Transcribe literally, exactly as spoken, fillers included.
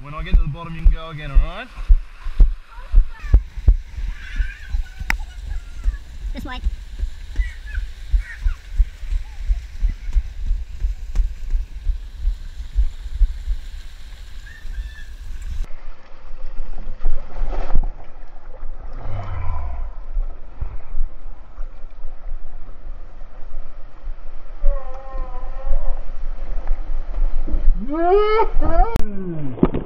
When I get to the bottom, you can go again, alright? This way. Yeah.